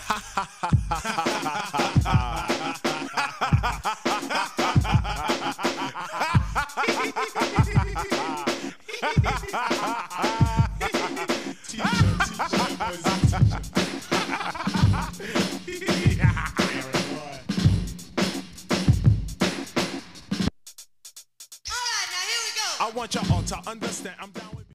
I want y'all all to understand I'm down.